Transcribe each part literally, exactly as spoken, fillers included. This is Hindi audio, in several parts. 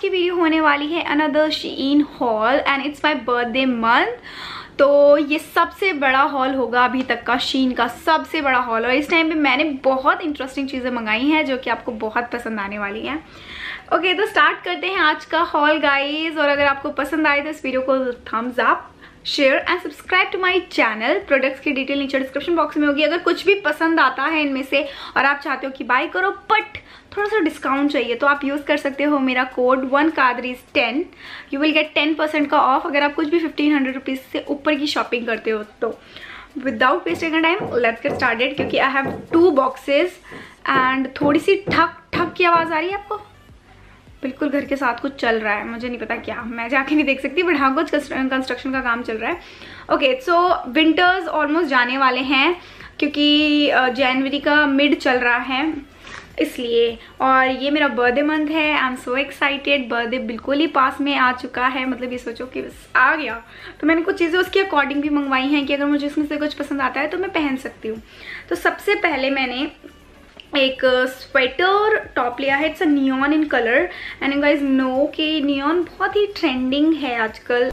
की वीडियो होने वाली है another SHEIN haul and it's my birthday month. तो ये सबसे बड़ा हॉल होगा अभी तक का, शीन का सबसे बड़ा हॉल। और इस टाइम पे मैंने बहुत इंटरेस्टिंग चीज़ें मंगाई हैं जो कि आपको बहुत पसंद आने वाली हैं। ओके okay, तो स्टार्ट करते हैं आज का हॉल गाइज। और अगर आपको पसंद आए तो इस वीडियो को thumbs up, share and subscribe to my channel. Products की डिटेल नीचे डिस्क्रिप्शन बॉक्स में होगी। अगर कुछ भी पसंद आता है इनमें से और आप चाहते हो कि बाय करो बट थोड़ा सा डिस्काउंट चाहिए तो आप यूज़ कर सकते हो मेरा कोड वन कादरीज ten. You will get ten percent का ऑफ अगर आप कुछ भी फिफ्टीन हंड्रेड रुपीज़ से ऊपर की शॉपिंग करते हो तो। Without wasting time let's get started, क्योंकि I have two boxes and थोड़ी सी ठक ठक की आवाज़ आ रही है आपको। बिल्कुल घर के साथ कुछ चल रहा है, मुझे नहीं पता क्या, मैं जाके नहीं देख सकती बट हाँ कुछ कंस्ट्रक्शन का काम चल रहा है। ओके सो विंटर्स ऑलमोस्ट जाने वाले हैं क्योंकि जनवरी का मिड चल रहा है इसलिए। और ये मेरा बर्थडे मंथ है, I am so excited. Birthday बिल्कुल ही पास में आ चुका है, मतलब ये सोचो कि बस आ गया। तो मैंने कुछ चीज़ें उसके अकॉर्डिंग भी मंगवाई हैं कि अगर मुझे इसमें से कुछ पसंद आता है तो मैं पहन सकती हूँ। तो सबसे पहले मैंने एक स्वेटर टॉप लिया है, it's a neon in colour and you guys know कि नियॉन बहुत ही ट्रेंडिंग है आजकल।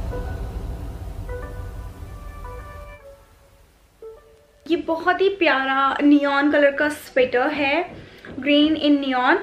ये बहुत ही प्यारा नियॉन कलर का स्वेटर है, ग्रीन इन नियॉन।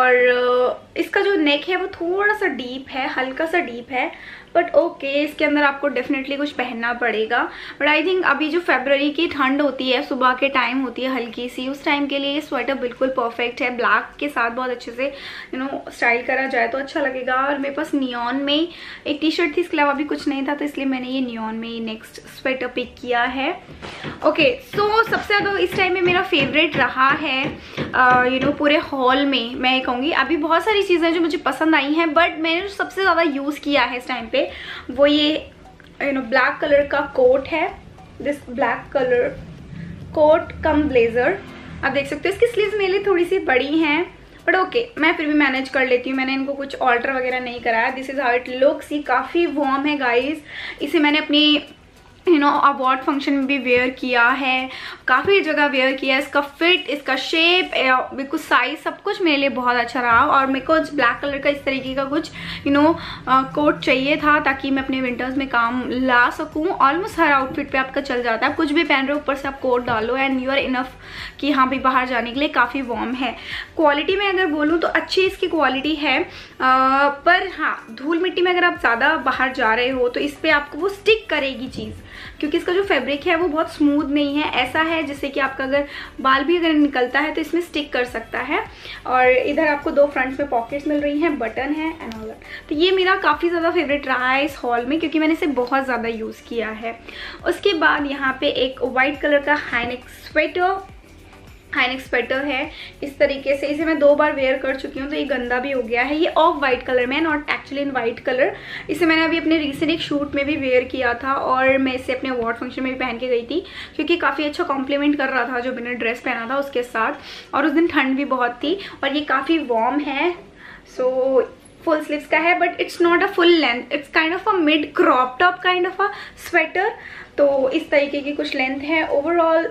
और इसका जो नेक है वो थोड़ा सा डीप है, हल्का सा डीप है बट ओके okay, इसके अंदर आपको डेफिनेटली कुछ पहनना पड़ेगा। बट आई थिंक अभी जो फरवरी की ठंड होती है, सुबह के टाइम होती है हल्की सी, उस टाइम के लिए ये स्वेटर बिल्कुल परफेक्ट है। ब्लैक के साथ बहुत अच्छे से यू नो स्टाइल करा जाए तो अच्छा लगेगा। और मेरे पास नियॉन में एक टी शर्ट थी, इसके अलावा भी कुछ नहीं था तो इसलिए मैंने ये नियॉन में ही नेक्स्ट स्वेटर पिक किया है। ओके सो सबसे ज़्यादा इस टाइम में मेरा फेवरेट रहा है यू नो पूरे हॉल में, मैं कहूँगी अभी बहुत सारी चीज़ें जो मुझे पसंद आई हैं बट मैंने जो सबसे ज़्यादा यूज़ किया है इस टाइम पे वो ये यू नो ब्लैक कलर का कोट है। This black colour coat cum blazer, आप देख सकते हो इसकी स्लीव्स मेरे लिए थोड़ी सी बड़ी हैं बट ओके okay, मैं फिर भी मैनेज कर लेती हूँ। मैंने इनको कुछ ऑल्टर वगैरह नहीं कराया। This is how it looks. ये काफ़ी वार्म है गाइज। इसे मैंने अपनी यू नो अवार्ड फंक्शन में भी वेयर किया है, काफ़ी जगह वेयर किया है। इसका फिट, इसका शेप, बिल्कुल साइज, सब कुछ मेरे लिए बहुत अच्छा रहा। और मेरे को ब्लैक कलर का इस तरीके का कुछ यू नो कोट चाहिए था ताकि मैं अपने विंटर्स में काम ला सकूं। ऑलमोस्ट हर आउटफिट पे आपका चल जाता है, कुछ भी पहन रहे हो ऊपर से आप कोट डालो एंड यू आर इनफ कि हाँ भाई बाहर जाने के लिए काफ़ी वार्म है। क्वालिटी में अगर बोलूँ तो अच्छी इसकी क्वालिटी है आ, पर हाँ धूल मिट्टी में अगर आप ज़्यादा बाहर जा रहे हो तो इस पर आपको वो स्टिक करेगी चीज़, क्योंकि इसका जो फैब्रिक है वो बहुत स्मूथ नहीं है। ऐसा है जैसे कि आपका अगर बाल भी अगर निकलता है तो इसमें स्टिक कर सकता है। और इधर आपको दो फ्रंट्स में पॉकेट्स मिल रही हैं, बटन है एंड ऑल दैट। तो ये मेरा काफ़ी ज़्यादा फेवरेट रहा है इस हॉल में क्योंकि मैंने इसे बहुत ज़्यादा यूज़ किया है। उसके बाद यहाँ पे एक वाइट कलर का हाईनेक स्वेटर हाईनेक स्वेटर है इस तरीके से। इसे मैं दो बार वेयर कर चुकी हूँ तो ये गंदा भी हो गया है। ये ऑफ वाइट कलर में, not actually in white colour. इसे मैंने अभी अपने रिसेंट एक शूट में भी वेयर किया था और मैं इसे अपने अवार्ड फंक्शन में भी पहन के गई थी क्योंकि काफ़ी अच्छा कॉम्प्लीमेंट कर रहा था जो मैंने ड्रेस पहना था उसके साथ। और उस दिन ठंड भी बहुत थी और ये काफ़ी वार्म है। सो फुल स्लीव्स का है but it's not a full length, it's kind of a mid crop top kind of a sweater. तो इस तरीके की कुछ लेंथ है। ओवरऑल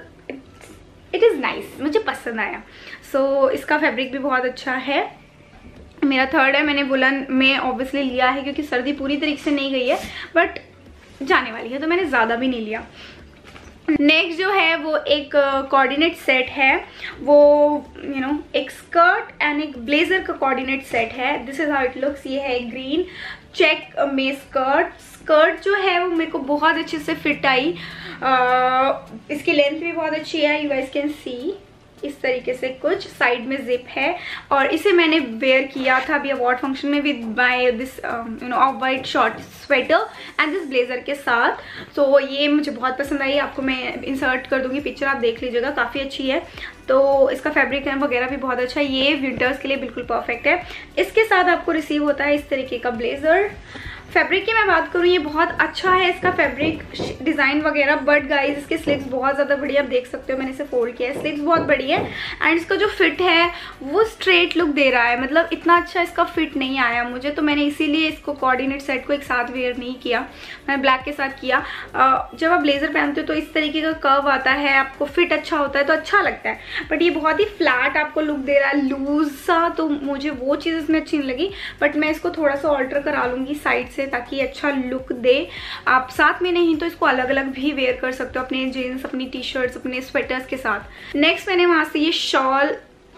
इट इज़ नाइस, मुझे पसंद आया। सो so, इसका फैब्रिक भी बहुत अच्छा है। मेरा थर्ड है, मैंने वुलन में ऑब्वियसली लिया है क्योंकि सर्दी पूरी तरीके से नहीं गई है बट जाने वाली है तो मैंने ज़्यादा भी नहीं लिया। नेक्स्ट जो है वो एक कोऑर्डिनेट uh, सेट है, वो यू you नो know, एक स्कर्ट एंड एक ब्लेजर का कोऑर्डिनेट सेट है। This is how it looks. ये है ग्रीन चेक में स्कर्ट। स्कर्ट जो है वो मेरे को बहुत अच्छे से फिट आई। uh, इसकी लेंथ भी बहुत अच्छी है, यू गाइस कैन सी। इस तरीके से कुछ साइड में जिप है और इसे मैंने वेयर किया था अभी अवार्ड फंक्शन में with bye this you know off white short sweater and this blazer के साथ। सो so, ये मुझे बहुत पसंद आई। आपको मैं इंसर्ट कर दूंगी पिक्चर, आप देख लीजिएगा, काफ़ी अच्छी है। तो इसका फैब्रिक वगैरह भी बहुत अच्छा है। ये विंटर्स के लिए बिल्कुल परफेक्ट है। इसके साथ आपको रिसीव होता है इस तरीके का ब्लेजर फैब्रिक की मैं बात करूँ, ये बहुत अच्छा है इसका फैब्रिक डिज़ाइन वगैरह, बट गाइज इसके स्लीव्स बहुत ज़्यादा बड़ी है, आप देख सकते हो मैंने इसे फोल्ड किया है, स्लीव्स बहुत बड़ी है एंड इसका जो फिट है वो स्ट्रेट लुक दे रहा है, मतलब इतना अच्छा इसका फिट नहीं आया मुझे, तो मैंने इसीलिए इसको कोऑर्डिनेट सेट को एक साथ वेयर नहीं किया, मैंने ब्लैक के साथ किया। जब आप ब्लेजर पहनते हो तो इस तरीके का कर्व आता है, आपको फिट अच्छा होता है तो अच्छा लगता है, बट ये बहुत ही फ्लैट आपको लुक दे रहा है, लूज सा, तो मुझे वो चीज़ इसमें अच्छी नहीं लगी, बट मैं इसको थोड़ा सा ऑल्टर करा लूँगी साइड से ताकि अच्छा लुक दे। आप साथ में नहीं तो इसको अलग अलग भी वेयर कर सकते हो अपने जीन्स, अपनी टी शर्ट्स, अपने स्वेटर्स के साथ। नेक्स्ट मैंने वहाँ से ये शॉल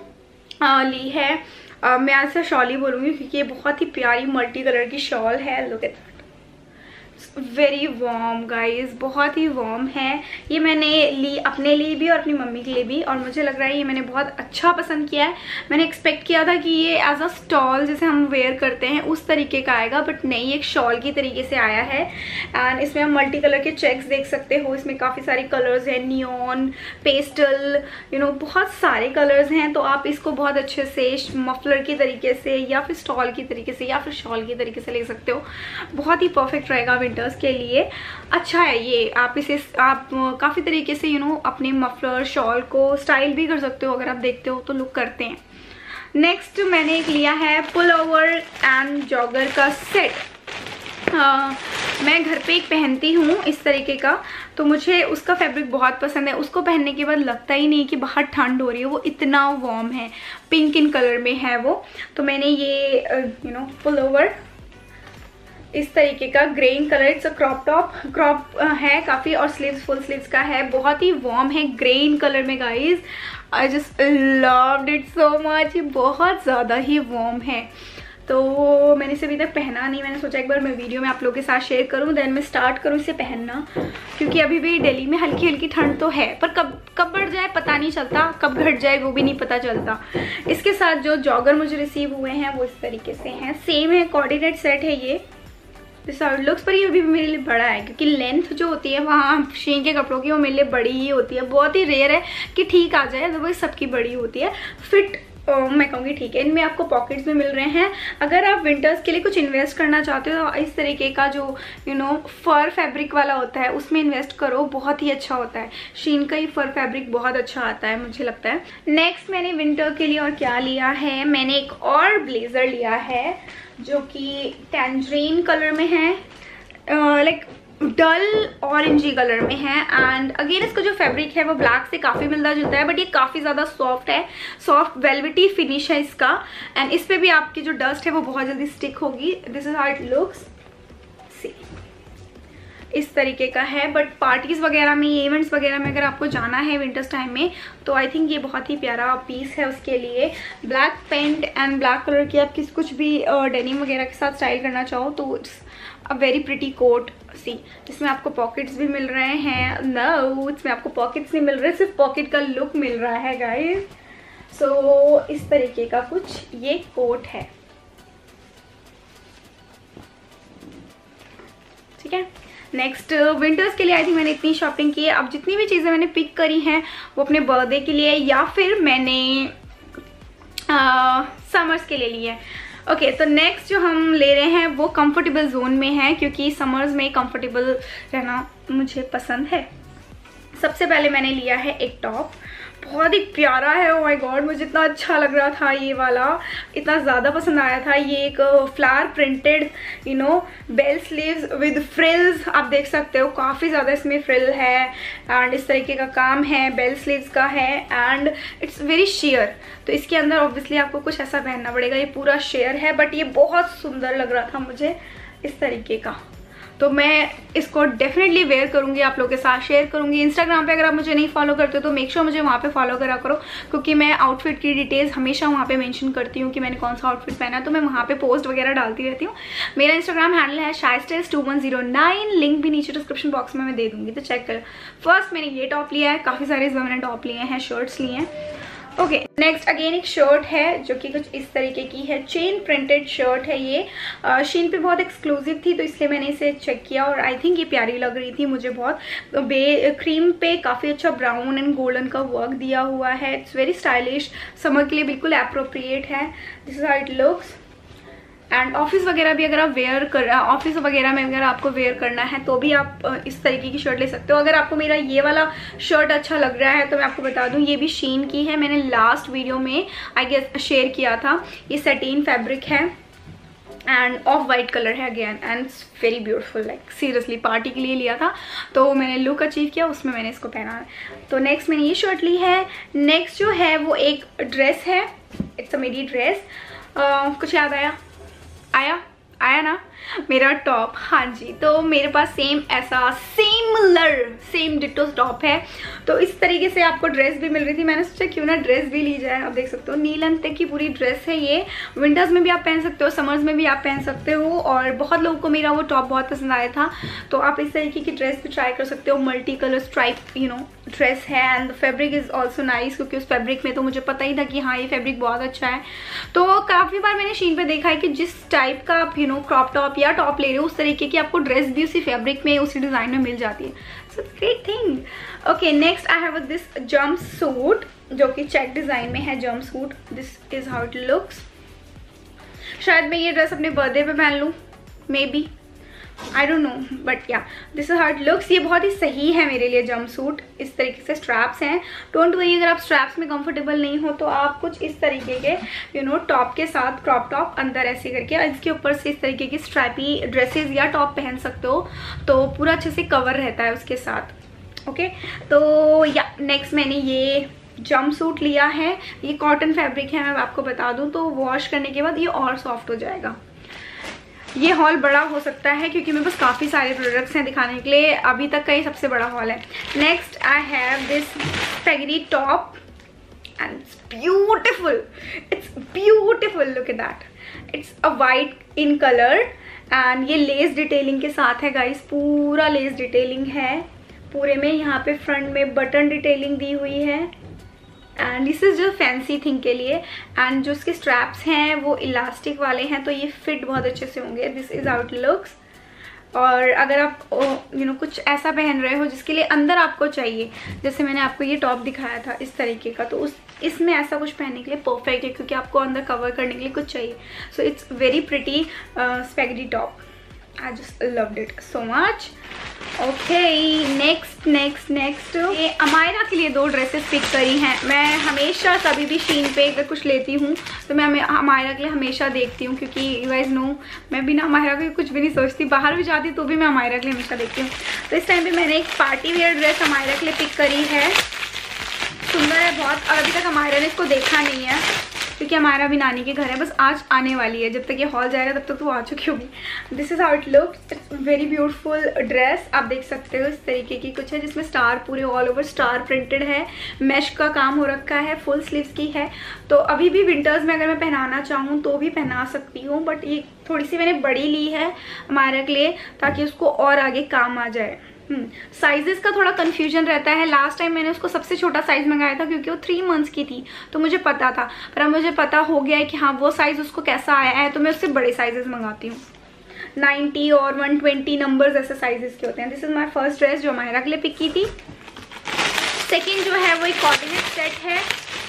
ली है, uh, मैं आज से शॉल ही बोलूँगी क्योंकि ये बहुत ही प्यारी मल्टी कलर की शॉल है। Look at very warm guys, बहुत ही वार्म है। ये मैंने ली अपने लिए भी और अपनी मम्मी के लिए भी, और मुझे लग रहा है ये मैंने बहुत अच्छा पसंद किया है। मैंने एक्सपेक्ट किया था कि ये एज अ स्टॉल जैसे हम वेयर करते हैं उस तरीके का आएगा, बट नहीं, एक शॉल की तरीके से आया है एंड इसमें हम मल्टी कलर के चेक्स देख सकते हो। इसमें काफ़ी सारे कलर्स हैं, नियॉन, पेस्टल, यू नो बहुत सारे कलर्स हैं, तो आप इसको बहुत अच्छे से मफलर की तरीके से या फिर स्टॉल की तरीके से या फिर शॉल की तरीके से ले सकते हो। बहुत ही परफेक्ट रहेगा विंटर्स के लिए, अच्छा है ये। आप इसे आप काफ़ी तरीके से यू नो अपने मफलर शॉल को स्टाइल भी कर सकते हो, अगर आप देखते हो तो लुक करते हैं। नेक्स्ट मैंने एक लिया है पुल ओवर एंड जॉगर का सेट। हाँ, मैं घर पे एक पहनती हूँ इस तरीके का, तो मुझे उसका फैब्रिक बहुत पसंद है। उसको पहनने के बाद लगता ही नहीं कि बाहर ठंड हो रही है, वो इतना वार्म है, पिंक इन कलर में है वो। तो मैंने ये यू नो पुल ओवर इस तरीके का grain colour, it's a crop top, crop है काफ़ी, और स्लीव्स फुल स्लीव्स का है, बहुत ही वार्म है ग्रेन कलर में guys. I just loved it so much, ये बहुत ज़्यादा ही वार्म है। तो मैंने इसे अभी तक पहना नहीं, मैंने सोचा एक बार मैं वीडियो में आप लोगों के साथ शेयर करूं, देन मैं स्टार्ट करूं इसे पहनना, क्योंकि अभी भी दिल्ली में हल्की हल्की ठंड तो है, पर कब कब बढ़ जाए पता नहीं चलता, कब घट जाए वो भी नहीं पता चलता। इसके साथ जो जॉगर मुझे रिसीव हुए हैं वो इस तरीके से हैं, सेम है, कोऑर्डिनेट सेट है ये लुक्स, पर ये अभी भी मेरे लिए बड़ा है क्योंकि लेंथ जो होती है वहाँ शीन के कपड़ों की वो मेरे लिए बड़ी ही होती है। बहुत ही रेयर है कि ठीक आ जाए, अदरवाइज सबकी बड़ी होती है। फिट मैं कहूँगी ठीक है। इनमें आपको पॉकेट्स भी मिल रहे हैं। अगर आप विंटर्स के लिए कुछ इन्वेस्ट करना चाहते हो तो इस तरीके का जो यू नो फर फैब्रिक वाला होता है उसमें इन्वेस्ट करो, बहुत ही अच्छा होता है। शीन का ही फर फैब्रिक बहुत अच्छा आता है मुझे लगता है। नेक्स्ट मैंने विंटर के लिए और क्या लिया है, मैंने एक और ब्लेजर लिया है जो कि टैंजरीन कलर में है, लाइक डल ऑरेंजी कलर में है, एंड अगेन इसका जो फैब्रिक है वो ब्लैक से काफ़ी मिलता जुलता है, बट ये काफ़ी ज़्यादा सॉफ्ट है, सॉफ्ट वेलवेटी फिनिश है इसका, एंड इस पे भी आपकी जो डस्ट है वो बहुत जल्दी स्टिक होगी। This is how it looks, see इस तरीके का है। बट पार्टीज वगैरह में, इवेंट्स वगैरह में अगर आपको जाना है विंटर्स टाइम में तो आई थिंक ये बहुत ही प्यारा पीस है उसके लिए। Black pant and black colour की आप किस कुछ भी डेनिम वगैरह के साथ स्टाइल करना चाहो तो it's a very pretty coat see, जिसमें आपको पॉकेट्स भी मिल रहे हैं। नो, इसमें आपको पॉकेट्स नहीं मिल रहे, सिर्फ पॉकेट का लुक मिल रहा है गाइज। सो so, इस तरीके का कुछ ये कोट है, ठीक है। नेक्स्ट विंटर्स के लिए आई थिंक मैंने इतनी शॉपिंग की है। अब जितनी भी चीज़ें मैंने पिक करी हैं वो अपने बर्थडे के लिए या फिर मैंने समर्स के लिए ली है। ओके okay, तो नेक्स्ट जो हम ले रहे हैं वो कंफर्टेबल जोन में है, क्योंकि समर्स में कंफर्टेबल रहना मुझे पसंद है। सबसे पहले मैंने लिया है एक टॉप, बहुत ही प्यारा है। ओह माय गॉड, मुझे इतना अच्छा लग रहा था ये वाला, इतना ज़्यादा पसंद आया था। ये एक flower printed you know bell sleeves with frills, आप देख सकते हो काफ़ी ज़्यादा इसमें फ्रिल है एंड इस तरीके का काम है, बेल स्लीव्स का है एंड इट्स वेरी शेयर। तो इसके अंदर ऑब्वियसली आपको कुछ ऐसा पहनना पड़ेगा, ये पूरा शेयर है, बट ये बहुत सुंदर लग रहा था मुझे इस तरीके का। तो मैं इसको डेफिनेटली वेयर करूंगी, आप लोगों के साथ शेयर करूंगी। इंस्टाग्राम पे अगर आप मुझे नहीं फॉलो करते हो तो मेक श्योर मुझे वहाँ पे फॉलो करा करो, क्योंकि मैं आउटफिट की डिटेल्स हमेशा वहाँ पे मेंशन करती हूँ कि मैंने कौन सा आउटफिट पहना है, तो मैं वहाँ पे पोस्ट वगैरह डालती रहती हूँ। मेरा इंस्टाग्राम हैंडल है शाइस्टेस two one zero nine, link भी नीचे डिस्क्रिप्शन बॉक्स में मैं दे दूँगी, तो चेक करो। फर्स्ट मैंने ये टॉप लिया है, काफ़ी सारे इस बार मैंने टॉप लिए हैं, शर्ट्स लिए हैं। ओके, नेक्स्ट अगेन एक शर्ट है जो कि कुछ इस तरीके की है, चेन प्रिंटेड शर्ट है ये। शीन पे बहुत एक्सक्लूसिव थी तो इसलिए मैंने इसे चेक किया और आई थिंक ये प्यारी लग रही थी मुझे बहुत। बे क्रीम पे काफ़ी अच्छा ब्राउन एंड गोल्डन का वर्क दिया हुआ है, इट्स वेरी स्टाइलिश, समर के लिए बिल्कुल एप्रोप्रिएट है। This is how it looks. And office वगैरह भी अगर आप वेयर कर ऑफिस वगैरह में अगर आपको वेयर करना है तो भी आप इस तरीके की शर्ट ले सकते हो। अगर आपको मेरा ये वाला शर्ट अच्छा लग रहा है तो मैं आपको बता दूं, ये भी शीन की है, मैंने लास्ट वीडियो में आई गेस शेयर किया था। ये सैटिन फैब्रिक है एंड ऑफ वाइट कलर है again, and it's very beautiful, like seriously party के लिए लिया था तो मैंने लुक अचीव किया, उसमें मैंने इसको पहना है। तो नेक्स्ट मैंने ये शर्ट ली है। नेक्स्ट जो है वो एक ड्रेस है, इट्स अ मेरी ड्रेस। कुछ याद आया आया आया ना, मेरा टॉप। हाँ जी, तो मेरे पास सेम ऐसा सिमिलर सेम डिटो टॉप है। तो इस तरीके से आपको ड्रेस भी मिल रही थी, मैंने सोचा क्यों ना ड्रेस भी ली जाए। आप देख सकते हो नी लेंथ तक की पूरी ड्रेस है ये। विंटर्स में भी आप पहन सकते हो, समर्स में भी आप पहन सकते हो, और बहुत लोगों को मेरा वो टॉप बहुत पसंद आया था। तो आप इस तरीके की ड्रेस भी ट्राई कर सकते हो। Multi colour stripe you know dress है and the fabric is also nice, क्योंकि उस फैब्रिक में तो मुझे पता ही था कि हाँ ये फैब्रिक बहुत अच्छा है। तो काफ़ी बार मैंने शीन पे देखा है कि जिस टाइप का आप यू नो क्रॉप टॉप या टॉप ले रहे हो उस तरीके की आपको ड्रेस भी उसी फैब्रिक में उसी डिजाइन में मिल जाती है। So great thing. Okay, next I have this jumpsuit जो कि चेक डिजाइन में है। Jumpsuit, this is how it looks. शायद मैं ये ड्रेस अपने बर्थडे पे पहन लूँ, maybe, I don't know, but yeah this is how it looks. ये बहुत ही सही है मेरे लिए जंप सूट। इस तरीके से स्ट्रैप्स हैं, डोंट वरी अगर आप स्ट्रैप्स में कंफर्टेबल नहीं हो तो आप कुछ इस तरीके के यू नो टॉप के साथ क्रॉप टॉप अंदर ऐसे करके इसके ऊपर से इस तरीके की स्ट्रैपी ड्रेसेस या टॉप पहन सकते हो, तो पूरा अच्छे से कवर रहता है उसके साथ। ओके, तो या नेक्स्ट मैंने ये जंप सूट लिया है। ये कॉटन फैब्रिक है, मैं आपको बता दूं, तो वॉश करने के बाद ये और सॉफ्ट हो जाएगा। ये हॉल बड़ा हो सकता है क्योंकि मेरे पास काफ़ी सारे प्रोडक्ट्स हैं दिखाने के लिए, अभी तक का ये सबसे बड़ा हॉल है। Next I have this spaghetti top and it's beautiful, it's beautiful, look at that. It's a white in colour and ये लेस डिटेलिंग के साथ है गाइस, पूरा लेस डिटेलिंग है पूरे में। यहाँ पे फ्रंट में बटन डिटेलिंग दी हुई है एंड दिस इज जो फैंसी थिंग के लिए। एंड जो इसके स्ट्रैप्स हैं वो इलास्टिक वाले हैं, तो ये फिट बहुत अच्छे से होंगे। This is out looks. और अगर आप यू नो कुछ ऐसा पहन रहे हो जिसके लिए अंदर आपको चाहिए, जैसे मैंने आपको ये टॉप दिखाया था इस तरीके का, तो उस इसमें ऐसा कुछ पहनने के लिए परफेक्ट है क्योंकि आपको अंदर कवर करने के लिए कुछ चाहिए। So it's very pretty spaghetti top. I just loved it so much. Okay, next next next ये अमायरा के लिए दो ड्रेसेस पिक करी हैं। मैं हमेशा कभी भी शीन पे अगर कुछ लेती हूँ तो मैं अमायरा के लिए हमेशा देखती हूँ, क्योंकि यू गाइस नो मैं बिना अमायरा के कुछ भी नहीं सोचती। बाहर भी जाती तो भी मैं अमायरा के लिए हमेशा देखती हूँ। तो इस टाइम पे मैंने एक पार्टी वेयर ड्रेस अमायरा के लिए पिक करी है। सुंदर है बहुत, और अभी तक अमायरा ने इसको देखा नहीं है क्योंकि हमारा भी नानी के घर है, बस आज आने वाली है। जब तक ये हॉल जाएगा तब तक तो आ चुकी होगी। This is how it looks. It's very beautiful dress. आप देख सकते हो इस तरीके की कुछ है जिसमें स्टार पूरे ऑल ओवर स्टार प्रिंटेड है, मैश का काम हो रखा है, फुल स्लीव्स की है। तो अभी भी विंटर्स में अगर मैं पहनाना चाहूँ तो भी पहना सकती हूँ, बट ये थोड़ी सी मैंने बड़ी ली है हमारे के लिए ताकि उसको और आगे काम आ जाए। साइजेस का थोड़ा कंफ्यूजन रहता है। लास्ट टाइम मैंने उसको सबसे छोटा साइज मंगाया था क्योंकि वो थ्री मंथ्स की थी, तो मुझे पता था, पर अब मुझे पता हो गया है कि हाँ वो साइज उसको कैसा आया है, तो मैं उससे बड़े साइजेस मंगाती हूँ। नाइन्टी और वन ट्वेंटी नंबर्स ऐसे साइजेस के होते हैं। This is my first dress जो मायरा के लिए पिक की थी। सेकेंड जो है वो एक कोऑर्डिनेट सेट है।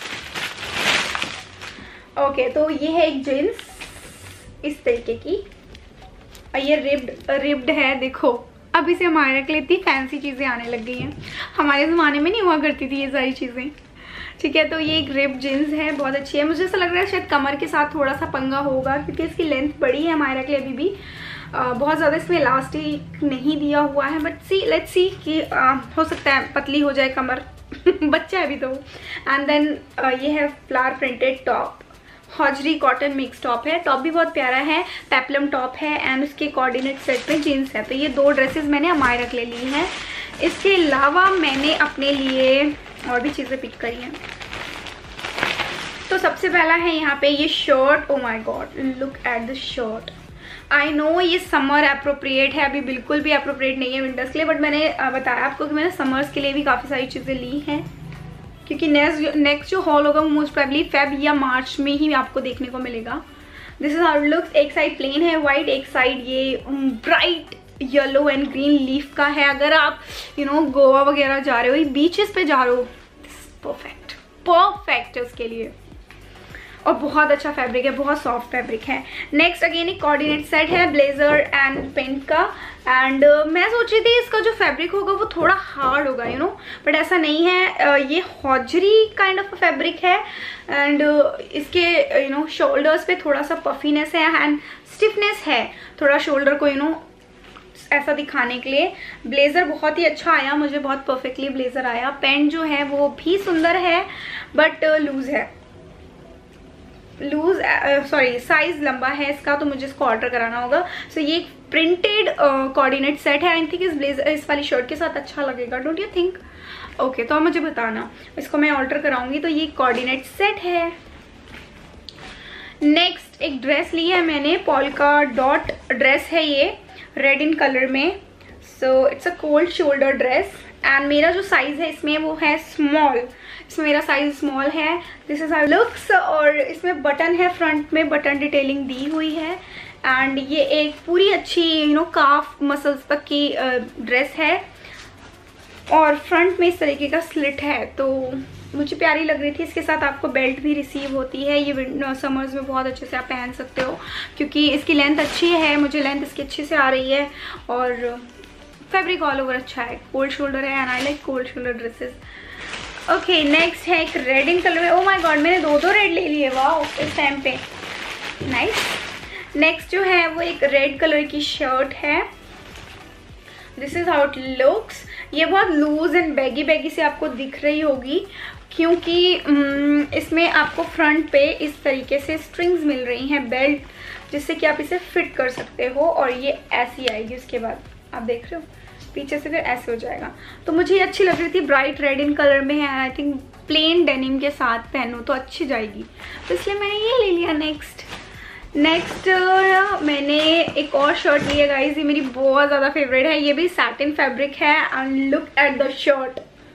ओके, तो ये है एक जींस इस तरीके की, और ये रिब्ड रिब्ड है। देखो अब इसे हमारे के लिए इतनी फैंसी चीज़ें आने लग गई हैं, हमारे ज़माने में नहीं हुआ करती थी ये सारी चीज़ें। ठीक है, तो ये एक रिप जीन्स है, बहुत अच्छी है। मुझे ऐसा लग रहा है शायद कमर के साथ थोड़ा सा पंगा होगा क्योंकि इसकी लेंथ बड़ी है हमारे के लिए अभी भी। आ, बहुत ज़्यादा इसमें इलास्टिक नहीं दिया हुआ है, बट सी लेट्स सी कि आ, हो सकता है पतली हो जाए कमर बच्चा है अभी तो। एंड देन ये है flower printed top, hosiery cotton mix top है। टॉप भी बहुत प्यारा है, पेप्लम टॉप है एंड उसके कोऑर्डिनेट सेट पे जीन्स है। तो ये दो ड्रेसेस मैंने अमायरा के लिए ली हैं। इसके अलावा मैंने अपने लिए और भी चीज़ें पिक करी हैं। तो सबसे पहला है यहाँ पे ये shirt. Oh my god, look at the shirt. I know ये समर अप्रोप्रिएट है, अभी बिल्कुल भी अप्रोप्रिएट नहीं है विंटर्स के लिए, बट मैंने बताया आपको कि मैंने समर्स के लिए भी काफ़ी सारी चीज़ें ली हैं क्योंकि नेक्स्ट नेक्स्ट जो हॉल होगा वो मोस्ट प्रोबेबली फेब या मार्च में ही आपको देखने को मिलेगा। This is how it looks. एक साइड प्लेन है वाइट, एक साइड ये bright yellow and green leaf का है। अगर आप यू नो गोवा वगैरह जा रहे हो, बीचेस पे जा रहे हो, दिस इज परफेक्ट परफेक्ट है उसके लिए। और बहुत अच्छा फैब्रिक है, बहुत सॉफ्ट फैब्रिक है। नेक्स्ट अगेन एक कोऑर्डिनेट सेट है ब्लेजर एंड पेंट का। एंड uh, मैं सोच रही थी इसका जो फैब्रिक होगा वो थोड़ा हार्ड होगा यू नो, बट ऐसा नहीं है। uh, ये हॉजरी काइंड ऑफ फैब्रिक है एंड uh, इसके यू नो शोल्डर्स पे थोड़ा सा पफीनेस है एंड स्टिफनेस है थोड़ा शोल्डर को यू you नो know, ऐसा दिखाने के लिए। ब्लेजर बहुत ही अच्छा आया, मुझे बहुत परफेक्टली ब्लेजर आया। पेंट जो है वो भी सुंदर है बट लूज है, लूज सॉरी साइज लंबा है इसका, तो मुझे इसको ऑर्डर कराना होगा। सो so, ये प्रिंटेड कोऑर्डिनेट सेट है। आई थिंक इस ब्लेजर इस वाली शर्ट के साथ अच्छा लगेगा, डोंट यू थिंक? ओके, तो आप मुझे बताना, इसको मैं ऑर्डर कराऊंगी। तो ये कोऑर्डिनेट सेट है। नेक्स्ट एक ड्रेस ली है मैंने, पॉल्का डॉट ड्रेस है ये, रेड इन कलर में। So it's a cold shoulder dress and मेरा जो साइज है इसमें वो है स्मॉल, इसमें मेरा साइज स्मॉल है। This is how looks. और इसमें बटन है, फ्रंट में बटन डिटेलिंग दी हुई है एंड ये एक पूरी अच्छी यू नो काफ मसल्स तक की ड्रेस है और फ्रंट में इस तरीके का स्लिट है, तो मुझे प्यारी लग रही थी। इसके साथ आपको बेल्ट भी रिसीव होती है। ये समर्स में बहुत अच्छे से आप पहन सकते हो क्योंकि इसकी लेंथ अच्छी है, मुझे लेंथ इसकी अच्छी से आ रही है और फैब्रिक ऑल ओवर अच्छा है। कोल्ड शोल्डर है and I like cold shoulder dresses. Okay, next है एक रेड इन कलर में। ओह माय गॉड, मैंने दो दो रेड ले लिए, वाह इस टाइम पे, नाइस। नेक्स्ट जो है वो एक रेड कलर की शर्ट है। This is how it looks. ये बहुत लूज एंड बैगी बैगी से आपको दिख रही होगी क्योंकि इसमें आपको फ्रंट पे इस तरीके से स्ट्रिंग्स मिल रही हैं, बेल्ट, जिससे कि आप इसे फिट कर सकते हो और ये ऐसी आएगी। उसके बाद आप देख रहे हो पीछे से फिर ऐसे हो जाएगा। तो मुझे ये अच्छी लग रही थी, ब्राइट रेड इन कलर में है। आई थिंक प्लेन डेनिम के साथ पहनो तो अच्छी जाएगी, तो इसलिए मैंने ये ले लिया। नेक्स्ट नेक्स्ट uh, मैंने एक और शर्ट ली है गाइज, ये मेरी बहुत ज़्यादा फेवरेट है। ये भी सैटिन फैब्रिक है and look at the shirt,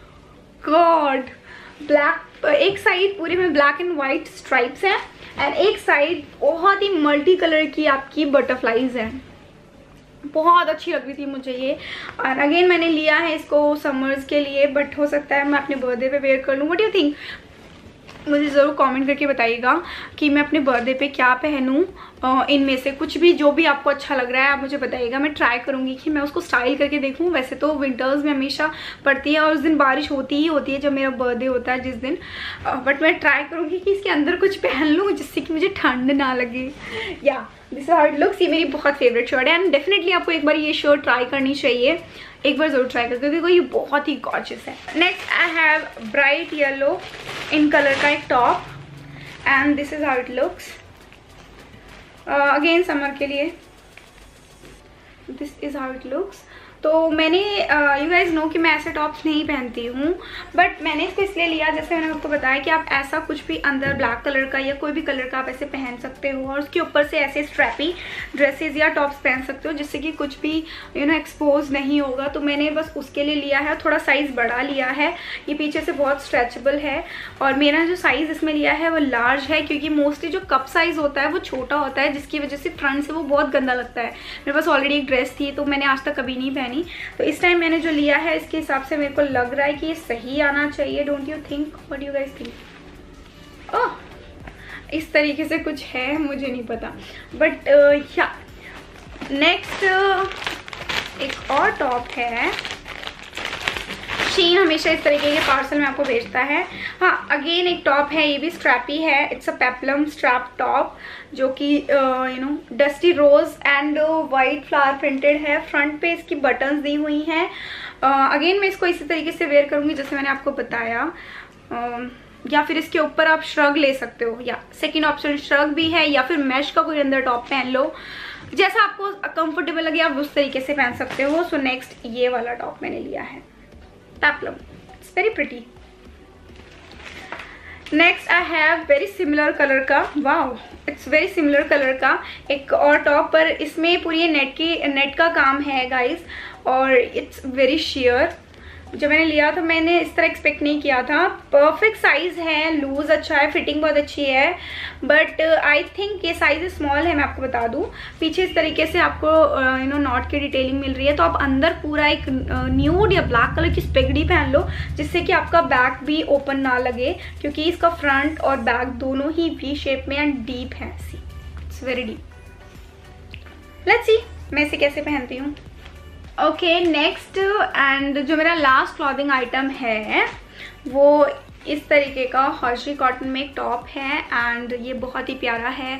god. Black, एक साइड पूरे में ब्लैक एंड वाइट स्ट्राइप्स हैं एंड एक साइड बहुत ही मल्टी कलर की आपकी बटरफ्लाइज हैं। बहुत अच्छी लग रही थी मुझे ये। और अगेन मैंने लिया है इसको समर्स के लिए, बट हो सकता है मैं अपने बर्थडे पे वेयर कर लूँ। What do you think? मुझे ज़रूर कमेंट करके बताइएगा कि मैं अपने बर्थडे पे क्या पहनूं। इनमें से कुछ भी, जो भी आपको अच्छा लग रहा है आप मुझे बताइएगा। मैं ट्राई करूंगी कि मैं उसको स्टाइल करके देखूं। वैसे तो विंटर्स में हमेशा पड़ती है और उस दिन बारिश होती ही होती है जब मेरा बर्थडे होता है जिस दिन, बट मैं ट्राई करूंगी कि इसके अंदर कुछ पहन लूँ जिससे कि मुझे ठंड ना लगे। या दिस हाउ इट लुक्स। ये मेरी बहुत फेवरेट शर्ट है एंड डेफिनेटली आपको एक बार ये शर्ट ट्राई करनी चाहिए, एक बार जरूर ट्राई करके क्योंकि ये बहुत ही गॉर्जियस है। Next I have bright yellow in colour का एक top and this is how it looks. Again summer के लिए this is how it looks. तो मैंने यू गाइज नो कि मैं ऐसे टॉप्स नहीं पहनती हूँ, बट मैंने इसको इसलिए लिया, जैसे मैंने आपको बताया कि आप ऐसा कुछ भी अंदर ब्लैक कलर का या कोई भी कलर का आप ऐसे पहन सकते हो और उसके ऊपर से ऐसे स्ट्रैपी ड्रेसेस या टॉप्स पहन सकते हो जिससे कि कुछ भी यू नो एक्सपोज नहीं होगा। तो मैंने बस उसके लिए लिया है, थोड़ा साइज़ बड़ा लिया है। ये पीछे से बहुत स्ट्रेचेबल है और मेरा जो साइज़ इसमें लिया है वो लार्ज है क्योंकि मोस्टली जो कप साइज़ होता है वो छोटा होता है, जिसकी वजह से फ्रंट से वो बहुत गंदा लगता है। मेरे पास ऑलरेडी एक ड्रेस थी तो मैंने आज तक कभी नहीं पहनी, तो इस टाइम मैंने जो लिया है इसके हिसाब से मेरे को लग रहा है कि ये सही आना चाहिए। Don't you think? What do you guys think? Oh, इस तरीके से कुछ है, मुझे नहीं पता, बट या नेक्स्ट एक और टॉप है। शीन हमेशा इस तरीके के पार्सल में आपको भेजता है। हाँ, अगेन एक टॉप है, ये भी स्ट्रैपी है। It's a peplum strap top जो कि you know dusty rose and white flower printed है। फ्रंट पे इसकी बटन्स दी हुई हैं। अगेन uh, मैं इसको इसी तरीके से वेयर करूँगी जैसे मैंने आपको बताया, uh, या फिर इसके ऊपर आप श्रग ले सकते हो, या सेकेंड ऑप्शन श्रग भी है, या फिर मैश का कोई अंदर टॉप पहन लो, जैसा आपको कंफर्टेबल लगे आप उस तरीके से पहन सकते हो। सो नेक्स्ट ये वाला टॉप मैंने लिया है, peplum, it's very pretty. Next I have very similar colour का, wow it's very similar colour का एक और टॉप, पर इसमें पूरी नेट की नेट का काम है गाइस और इट्स वेरी शेयर। जब मैंने लिया तो मैंने इस तरह एक्सपेक्ट नहीं किया था। परफेक्ट साइज़ है, लूज़ अच्छा है, फिटिंग बहुत अच्छी है, बट आई थिंक ये साइज़ स्मॉल है। मैं आपको बता दूँ, पीछे इस तरीके से आपको यू नो नॉट की डिटेलिंग मिल रही है, तो आप अंदर पूरा एक न्यूड या ब्लैक कलर की स्पेगडी पहन लो, जिससे कि आपका बैक भी ओपन ना लगे, क्योंकि इसका फ्रंट और बैक दोनों ही वी शेप में एंड डीप है। See it's very deep. Let's see मैं इसे कैसे पहनती हूँ। ओके, नेक्स्ट एंड जो मेरा लास्ट क्लॉथिंग आइटम है वो इस तरीके का हर्शी कॉटन में एक टॉप है, एंड ये बहुत ही प्यारा है,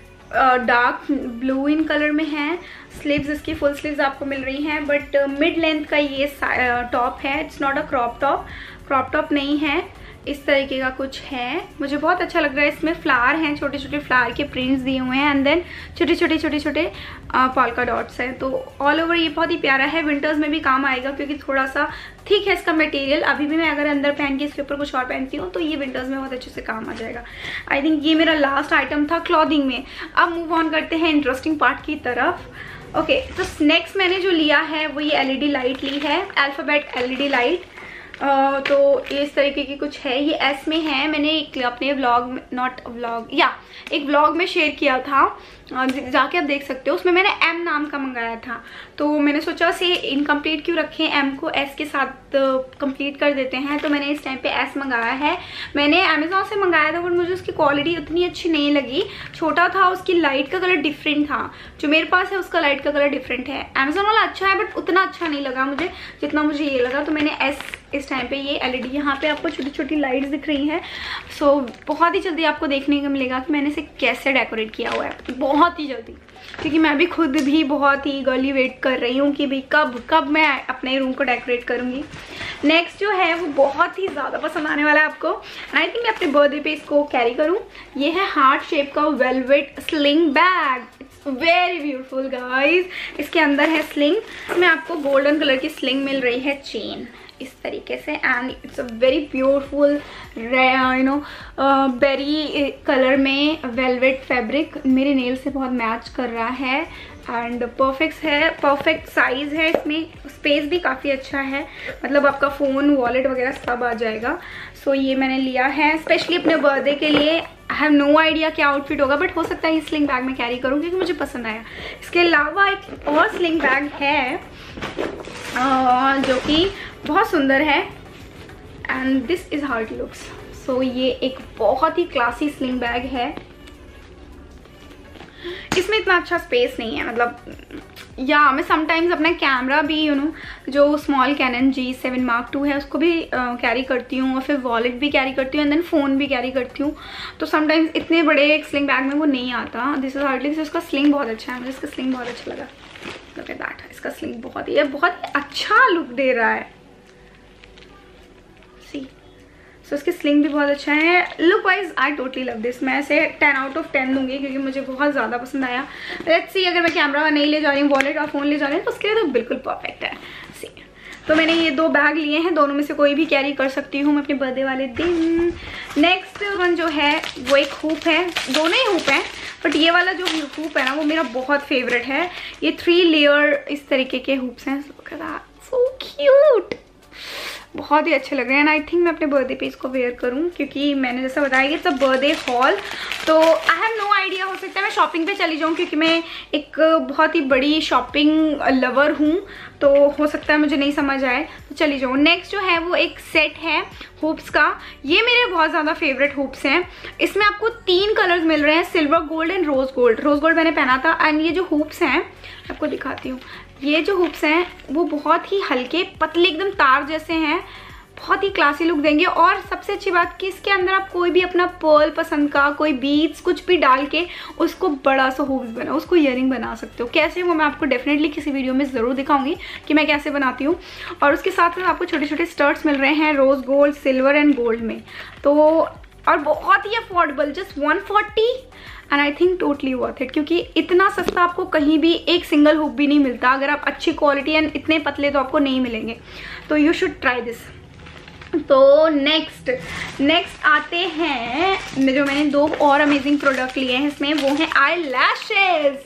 डार्क ब्लू इन कलर में है। स्लीव्स इसकी फुल स्लीव्स आपको मिल रही हैं, बट मिड लेंथ का ये टॉप है। It's not a crop top, crop top नहीं है, इस तरीके का कुछ है। मुझे बहुत अच्छा लग रहा है। इसमें फ्लावर हैं, छोटे छोटे फ्लावर के प्रिंट्स दिए हुए हैं, एंड देन छोटे छोटे छोटे छोटे पॉल्का डॉट्स हैं। तो ऑल ओवर ये बहुत ही प्यारा है। विंटर्स में भी काम आएगा, क्योंकि थोड़ा सा थिक है इसका मटेरियल। अभी भी मैं अगर अंदर पहन के इसके ऊपर कुछ और पहनती हूँ तो ये विंटर्स में बहुत अच्छे से काम आ जाएगा। आई थिंक ये मेरा लास्ट आइटम था क्लॉथिंग में। अब मूव ऑन करते हैं इंटरेस्टिंग पार्ट की तरफ। ओके, तो नेक्स्ट मैंने जो लिया है वो ये एलईडी लाइट ली है, अल्फाबेट एलईडी लाइट। Uh, तो इस तरीके की कुछ है, ये एस में है। मैंने एक अपने व्लॉग में, नॉट व्लॉग या एक व्लॉग में शेयर किया था, जाके आप देख सकते हो। उसमें मैंने एम नाम का मंगाया था, तो मैंने सोचा उसे इनकम्प्लीट क्यों रखें, एम को एस के साथ कंप्लीट कर देते हैं। तो मैंने इस टाइम पे एस मंगाया है। मैंने अमेजोन से मंगाया था, बट मुझे उसकी क्वालिटी उतनी अच्छी नहीं लगी। छोटा था, उसकी लाइट का कलर डिफरेंट था, जो मेरे पास है उसका लाइट का कलर डिफरेंट है। अमेजोन वाला अच्छा है, बट उतना अच्छा नहीं लगा मुझे जितना मुझे ये लगा। तो मैंने एस इस टाइम पे ये एलईडी, यहाँ पे आपको छोटी छोटी लाइट्स दिख रही हैं। सो so, बहुत ही जल्दी आपको देखने को मिलेगा कि मैंने इसे कैसे डेकोरेट किया हुआ है, बहुत ही जल्दी, क्योंकि मैं भी खुद भी बहुत ही गर्ली वेट कर रही हूँ कि भाई कब कब मैं अपने रूम को डेकोरेट करूँगी। नेक्स्ट जो है वो बहुत ही ज़्यादा पसंद आने वाला है आपको, एंड आई थिंक मैं अपने बर्थडे पे इसको कैरी करूँ। ये है हार्ट शेप का velvet sling bag. It's very beautiful guys. इसके अंदर है स्लिंग, में आपको गोल्डन कलर की स्लिंग मिल रही है, चेन इस तरीके से, and it's a very beautiful you know berry colour में वेलवेट फैब्रिक। मेरे नेल से बहुत मैच कर रहा है, एंड परफेक्ट है, परफेक्ट साइज है। इसमें स्पेस भी काफ़ी अच्छा है, मतलब आपका फ़ोन, वॉलेट वगैरह सब आ जाएगा। सो so, ये मैंने लिया है स्पेशली अपने बर्थडे के लिए। आई हैव नो आइडिया क्या आउटफिट होगा, बट हो सकता है ये स्लिंग बैग में कैरी करूँ, क्योंकि मुझे पसंद आया। इसके अलावा एक और स्लिंग बैग है uh, जो कि बहुत सुंदर है, and this is how it looks. So ये एक बहुत ही क्लासी स्लिंग बैग है। इसमें इतना अच्छा स्पेस नहीं है, मतलब या मैं समटाइम्स अपना कैमरा भी यू you नो know, जो small Canon G seven mark two है उसको भी कैरी uh, करती हूँ, और फिर वॉलेट भी कैरी करती हूँ, एंड देन फ़ोन भी कैरी करती हूँ। तो समटाइम्स इतने बड़े एक स्लिंग बैग में वो नहीं आता। दिस इज हार्डली, इसका स्लिंग बहुत अच्छा है, मुझे इसका स्लिंग बहुत अच्छा लगा। लुक एट दैट, इसका स्लिंग बहुत ही बहुत ही अच्छा लुक दे रहा है। सी सो so, इसकी स्लिंग भी बहुत अच्छा है। Look wise I totally love this. मैं इसे टेन आउट ऑफ टेन दूंगी, क्योंकि मुझे बहुत ज़्यादा पसंद आया। लेट्स सी, अगर मैं कैमरा नहीं ले जा रही हूँ, वॉलेट और फ़ोन ले जा रही हूँ, तो उसके लिए तो बिल्कुल परफेक्ट है। सी तो मैंने ये दो बैग लिए हैं, दोनों में से कोई भी कैरी कर सकती हूँ मैं अपने बर्थडे वाले दिन। नेक्स्ट वन जो है वो एक हुप है, दोनों ही हुप हैं, बट ये वाला जो हुप है ना वो मेरा बहुत फेवरेट है। ये थ्री लेयर इस तरीके के हुप्स हैं, सो क्यूट, बहुत ही अच्छे लग रहे हैं। आई थिंक मैं अपने बर्थडे पे इसको वेयर करूं, क्योंकि मैंने जैसा बताया कि इट्स अ बर्थडे हॉल, तो आई हैव नो आइडिया, हो सकता है मैं शॉपिंग पे चली जाऊं, क्योंकि मैं एक बहुत ही बड़ी शॉपिंग लवर हूं, तो हो सकता है मुझे नहीं समझ आए तो चली जाऊँ। नेक्स्ट जो है वो एक सेट है हुप्स का। ये मेरे बहुत ज़्यादा फेवरेट हुप्स हैं। इसमें आपको तीन कलर्स मिल रहे हैं, silver gold and rose gold. Rose gold मैंने पहना था, एंड ये जो हुप्स हैं आपको दिखाती हूँ। ये जो हुप्स हैं वो बहुत ही हल्के पतले एकदम तार जैसे हैं, बहुत ही क्लासी लुक देंगे। और सबसे अच्छी बात कि इसके अंदर आप कोई भी अपना पर्ल पसंद का, कोई बीड्स कुछ भी डाल के उसको बड़ा सा हुप्स बना, उसको ईयरिंग बना सकते हो। कैसे वो मैं आपको डेफिनेटली किसी वीडियो में ज़रूर दिखाऊंगी कि मैं कैसे बनाती हूँ। और उसके साथ में आपको छोटे छोटे स्टर्ट्स मिल रहे हैं rose gold, silver and gold में, तो और बहुत ही affordable, just one forty, and I think totally worth it, क्योंकि इतना सस्ता आपको कहीं भी एक सिंगल हुक भी नहीं मिलता। अगर आप अच्छी क्वालिटी एंड इतने पतले तो आपको नहीं मिलेंगे, तो यू शुड ट्राई दिस। तो नेक्स्ट नेक्स्ट आते हैं जो मैंने दो और अमेजिंग प्रोडक्ट लिए हैं इसमें, वो हैं आई लैशेज।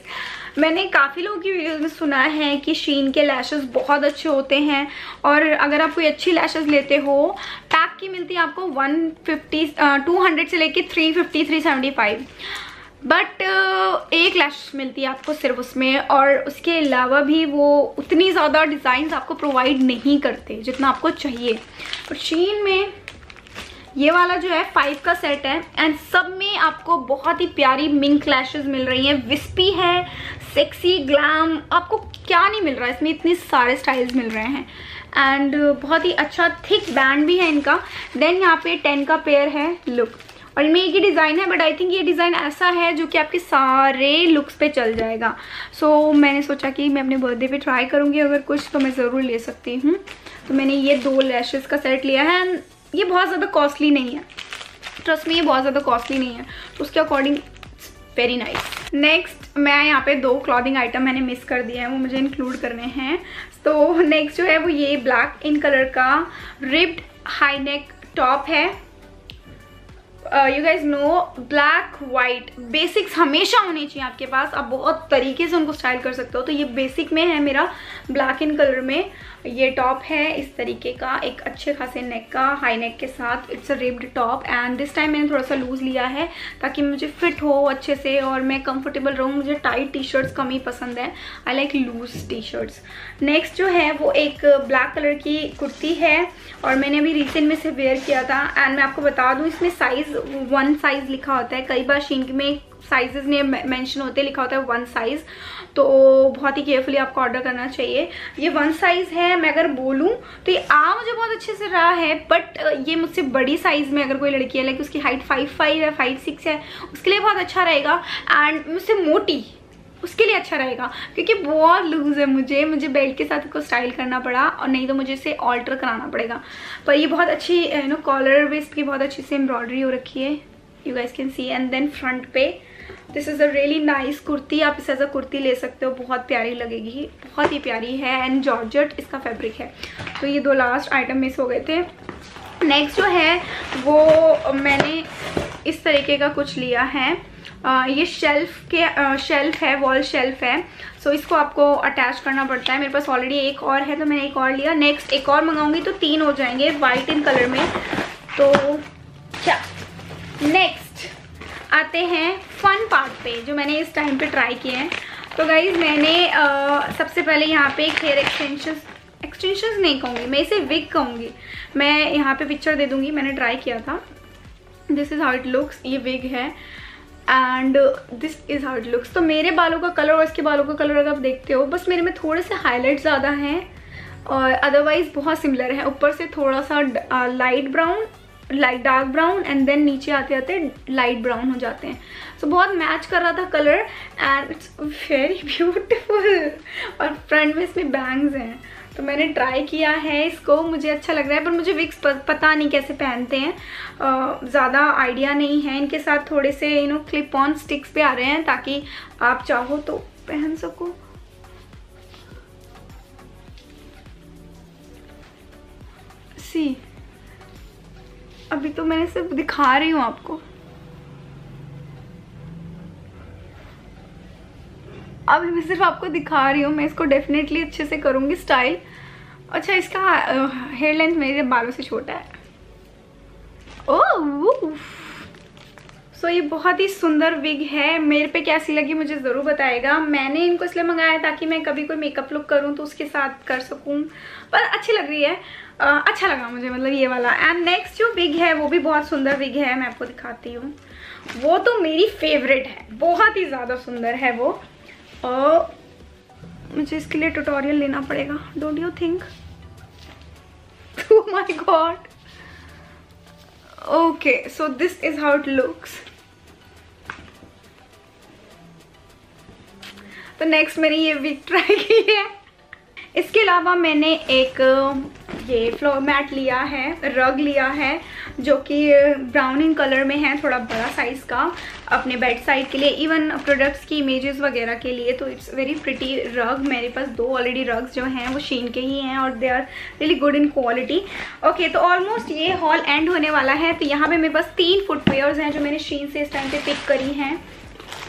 मैंने काफ़ी लोगों की वीडियोस में सुना है कि शीन के लैशेस बहुत अच्छे होते हैं, और अगर आप कोई अच्छी लैशेस लेते हो, पैक की मिलती है आपको वन फिफ्टी टू हंड्रेड से लेके three fifty three seventy five, but एक लैश मिलती है आपको सिर्फ उसमें, और उसके अलावा भी वो उतनी ज़्यादा डिज़ाइंस आपको प्रोवाइड नहीं करते जितना आपको चाहिए। और शीन में ये वाला जो है फाइव का सेट है, एंड सब में आपको बहुत ही प्यारी मिंक लैशेस मिल रही हैं, विस्पी है, सेक्सी, ग्लैम, आपको क्या नहीं मिल रहा है इसमें, इतने सारे स्टाइल्स मिल रहे हैं। एंड बहुत ही अच्छा थिक बैंड भी है इनका। देन यहाँ पे टेन का पेयर है लुक, और इनमें एक ही डिज़ाइन है, बट आई थिंक ये डिज़ाइन ऐसा है जो कि आपके सारे लुक्स पे चल जाएगा। सो so, मैंने सोचा कि मैं अपने बर्थडे पे ट्राई करूँगी, अगर कुछ तो मैं ज़रूर ले सकती हूँ। तो मैंने ये दो लैशेस का सेट लिया है, एंड ये बहुत ज़्यादा कॉस्टली नहीं है, ट्रस्ट में ये बहुत ज़्यादा कॉस्टली नहीं है, तो उसके अकॉर्डिंग वेरी नाइस। नेक्स्ट मैं यहाँ पे दो क्लॉथिंग आइटम मैंने मिस कर दिए हैं, वो मुझे इंक्लूड करने हैं। तो नेक्स्ट जो है वो ये ब्लैक इन कलर का रिब्ड हाई नेक टॉप है। You guys know black white basics हमेशा होनी चाहिए आपके पास, आप बहुत तरीके से उनको स्टाइल कर सकते हो। तो ये बेसिक में है मेरा ब्लैक इन कलर में, ये टॉप है इस तरीके का, एक अच्छे खासे नेक का, हाई नेक के साथ। It's a ribbed top, and this time मैंने थोड़ा सा लूज लिया है ताकि मुझे फिट हो अच्छे से और मैं कंफर्टेबल रहूँ। मुझे टाइट टी शर्ट्स कम ही पसंद है, I like loose T shirts. Next जो है वो एक ब्लैक कलर की कुर्ती है, और मैंने अभी रिसेंट में से वेयर किया था। एंड मैं आपको बता दूँ, इसमें साइज़ वन साइज़ लिखा होता है, कई बार शीन में साइजेस ने मेंशन होते लिखा होता है वन साइज़, तो बहुत ही केयरफुली आपको ऑर्डर करना चाहिए। ये वन साइज़ है, मैं अगर बोलूँ तो ये आ मुझे बहुत अच्छे से रहा है, बट ये मुझसे बड़ी साइज़ में अगर कोई लड़की है, लाइक उसकी हाइट फाइव फाइव है, फाइव सिक्स है, उसके लिए बहुत अच्छा रहेगा। एंड मुझसे मोटी, उसके लिए अच्छा रहेगा, क्योंकि बहुत लूज है। मुझे मुझे बेल्ट के साथ इसको स्टाइल करना पड़ा, और नहीं तो मुझे इसे ऑल्टर कराना पड़ेगा। पर ये बहुत अच्छी यू नो कॉलर वेस्ट की बहुत अच्छी से एम्ब्रॉयडरी हो रखी है, you guys can see. And then front पे this is a really nice kurti, आप इसे एज अ कुर्ती ले सकते हो, बहुत प्यारी लगेगी, बहुत ही प्यारी है। एंड जॉर्जेट इसका फैब्रिक है। तो ये दो लास्ट आइटम मिस हो गए थे। नेक्स्ट जो है वो मैंने इस तरीके का कुछ लिया है, Uh, ये शेल्फ के शेल्फ uh, है, वॉल शेल्फ है। सो so, इसको आपको अटैच करना पड़ता है। मेरे पास ऑलरेडी एक और है, तो मैंने एक और लिया। नेक्स्ट एक और मंगाऊंगी तो तीन हो जाएंगे वाइट इन कलर में। तो क्या नेक्स्ट आते हैं फन पार्ट पे, जो मैंने इस टाइम पे ट्राई किए हैं। तो गाइज मैंने uh, सबसे पहले यहाँ पे एक हेयर एक्सटेंशन एक्सटेंशंस नहीं कहूँगी, मैं इसे विग कहूँगी। मैं यहाँ पे पिक्चर दे दूँगी, मैंने ट्राई किया था। This is how it looks, ये विग है, and this is how it looks. तो मेरे बालों का कलर और इसके बालों का कलर अगर आप देखते हो, बस मेरे में थोड़े से हाईलाइट ज़्यादा हैं, और अदरवाइज बहुत सिमिलर है। ऊपर से थोड़ा सा light brown, light dark brown, and then नीचे आते आते लाइट ब्राउन हो जाते हैं। सो so, बहुत मैच कर रहा था colour, and it's very beautiful. और फ्रंट में इसमें बैंग्स हैं, तो मैंने ट्राई किया है इसको, मुझे अच्छा लग रहा है। पर मुझे विग्स पता नहीं कैसे पहनते हैं, ज़्यादा आइडिया नहीं है। इनके साथ थोड़े से you know clip on sticks पे आ रहे हैं, ताकि आप चाहो तो पहन सको। सी अभी तो मैंने सिर्फ दिखा रही हूँ आपको, अभी मैं सिर्फ आपको दिखा रही हूँ। मैं इसको डेफिनेटली अच्छे से करूँगी स्टाइल। अच्छा, इसका हेयर लेंथ मेरे बालों से छोटा है। ओह सो so, ये बहुत ही सुंदर विग है। मेरे पे कैसी लगी मुझे ज़रूर बताएगा। मैंने इनको इसलिए मंगाया ताकि मैं कभी कोई मेकअप लुक करूँ तो उसके साथ कर सकूँ, पर अच्छी लग रही है, uh, अच्छा लगा मुझे, मतलब ये वाला। एंड नेक्स्ट जो विग है वो भी बहुत सुंदर विग है, मैं आपको दिखाती हूँ। वो तो मेरी फेवरेट है, बहुत ही ज़्यादा सुंदर है वो। और मुझे इसके लिए ट्यूटोरियल लेना पड़ेगा, don't you think? Oh my god. Okay, so this is how it looks. तो नेक्स्ट मैंने ये विग ट्राई की है। इसके अलावा मैंने एक ये फ्लोर मैट लिया है, रग लिया है, जो कि ब्राउन इन कलर में है, थोड़ा बड़ा साइज़ का, अपने बेड साइड के लिए, इवन प्रोडक्ट्स की इमेजेस वगैरह के लिए। तो इट्स वेरी प्रिटी रग। मेरे पास दो ऑलरेडी रग्स जो हैं वो शीन के ही हैं, और they are really good in quality. Okay, तो ऑलमोस्ट ये हॉल एंड होने वाला है। तो यहाँ पे मेरे पास तीन फुटवेयर्स हैं जो मैंने शीन से इस टाइम पे पिक करी हैं।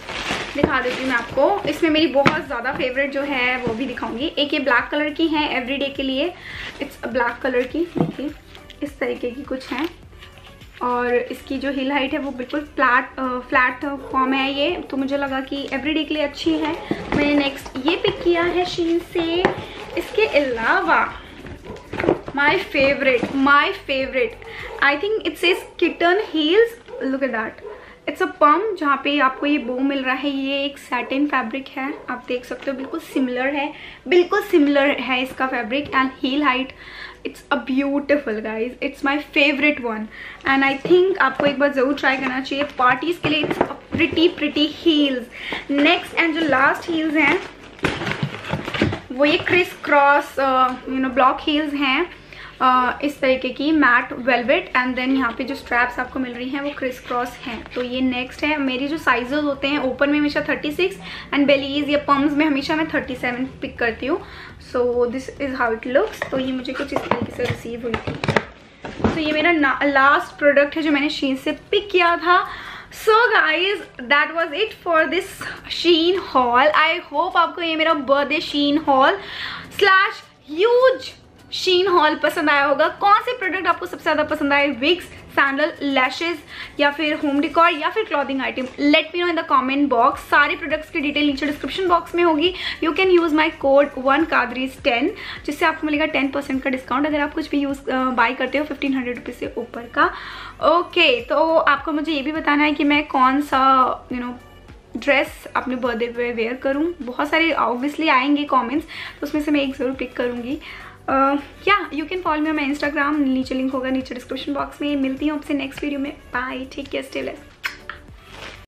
दिखा देती हूँ मैं आपको। इसमें मेरी बहुत ज़्यादा फेवरेट जो है वो भी दिखाऊंगी। एक ये ब्लैक कलर की है एवरीडे के लिए, इट्स ब्लैक कलर की, देखिए इस तरीके की कुछ है। और इसकी जो हिल हाइट है वो बिल्कुल फ्लैट फ्लैट फॉर्म है ये, तो मुझे लगा कि एवरीडे के लिए अच्छी है। मैंने नेक्स्ट ये पिक किया है शीन से। इसके अलावा my favourite my favourite I think it's is kitten heels, look at that, it's a pump जहाँ पे आपको ये बो मिल रहा है। ये एक सैटिन फैब्रिक है, आप देख सकते हो बिल्कुल सिमिलर है, बिल्कुल सिमिलर है इसका fabric. And heel height it's a beautiful guys, it's my favourite one and I think आपको एक बार ज़रूर ट्राई करना चाहिए पार्टीज के लिए। It's a pretty pretty heels. Next and जो लास्ट हील्स हैं वो ये criss cross you know block heels हैं, Uh, इस तरीके की मैट वेलवेट। एंड देन यहाँ पे जो स्ट्रैप्स आपको मिल रही हैं वो क्रिस क्रॉस हैं। तो ये नेक्स्ट है। मेरी जो साइजेस होते हैं ओपन में हमेशा थर्टी सिक्स एंड बेलीज या पम्स में हमेशा मैं थर्टी सेवन पिक करती हूँ। So this is how it looks. तो ये मुझे कुछ इस तरीके से रिसीव हुई थी। तो ये मेरा लास्ट प्रोडक्ट है जो मैंने शीन से पिक किया था। So guys that was it for this Shein haul. I hope आपको ये मेरा birthday Shein haul slash huge Shein haul पसंद आया होगा। कौन से प्रोडक्ट आपको सबसे ज़्यादा पसंद आए, विग्स, सैंडल, लैशेज या फिर होम डिकॉर या फिर clothing item, let me know in the comment box. सारे प्रोडक्ट्स की डिटेल नीचे डिस्क्रिप्शन बॉक्स में होगी। You can use my code one कादरीज टेन जिससे आपको मिलेगा टेन परसेंट का डिस्काउंट अगर आप कुछ भी यूज़ बाई करते हो फिफ्टीन हंड्रेड रुपीज़ से ऊपर का। ओके okay, तो आपको मुझे ये भी बताना है कि मैं कौन सा you you know know, dress अपने बर्थडे पे वेयर करूँ। बहुत सारे ऑब्वियसली आएंगे कमेंट्स, तो उसमें से मैं एक ज़रूर पिक करूँगी। या you can follow me on my Instagram, नीचे लिंक होगा नीचे डिस्क्रिप्शन बॉक्स में। मिलती हूँ आपसे नेक्स्ट वीडियो में। Bye, take care, stay blessed.